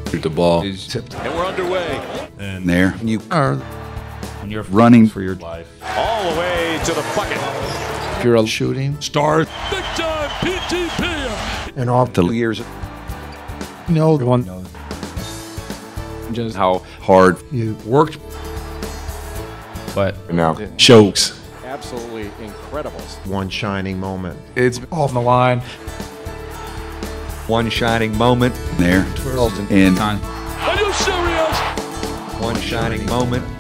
The ball is tipped. And we're underway. And there. When you're running for your life. All the way to the bucket. If you're a shooting star. Big time PTP. And all the years. Everyone knows just how hard you worked. But now shows. Absolutely incredible. One shining moment. It's off the line. One shining moment. There. And Are you serious? One shining moment.